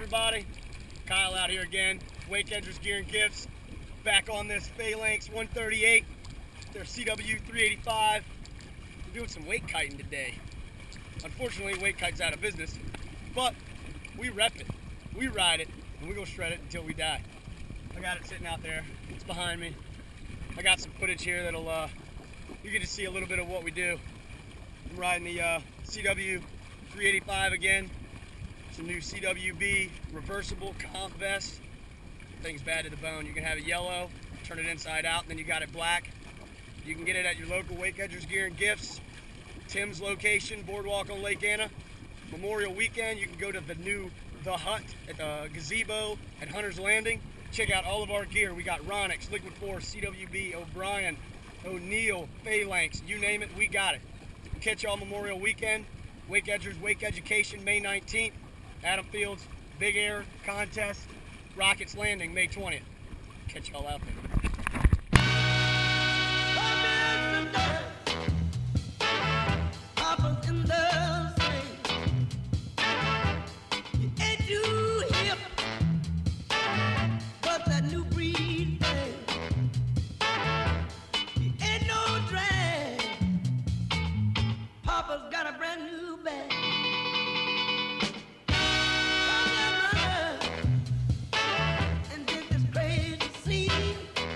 everybody? Kyle out here again, Wake Edgers Gear and Gifts. Back on this Phalanx 138, their CW 385. We're doing some wake kiting today. Unfortunately, wake kite's out of business, but we rep it, we ride it, and we're gonna shred it until we die. I got it sitting out there, it's behind me. I got some footage here that'll, you get to see a little bit of what we do. I'm riding the CW 385 again. It's a new CWB reversible comp vest. Thing's bad to the bone. You can have it yellow, turn it inside out, and then you got it black. You can get it at your local Wake Edgers Gear and Gifts. Tim's location, Boardwalk on Lake Anna. Memorial weekend, you can go to The Hut at the gazebo at Hunter's Landing. Check out all of our gear. We got Ronix, Liquid Force, CWB, O'Brien, O'Neill, Phalanx, you name it, we got it. We'll catch y'all Memorial weekend. Wake Edgers, Wake Education, May 19th. Adam Fields, Big Air Contest, Rockets Landing, May 20th. Catch y'all out there. Papa's got a brand new bag. And this crazy scene.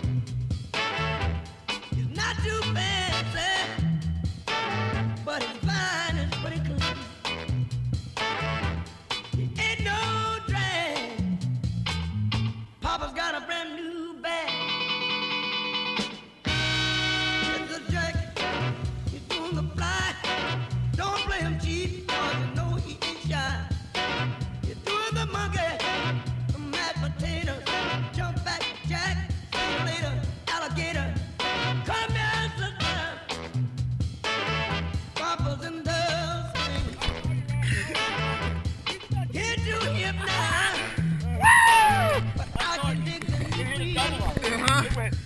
It's not too fancy, but it's fine and pretty clean. It ain't no drag. Papa's got a brand new bag. It's a jacket. He's doing the fly. Don't play him cheap, cause you know he ain't shy. You're doing the monkey, the mashed potatoes, jump back jack, see you later, alligator. Come here, sister. Papa's in the swing. Get to him now. But I can dig the new breed.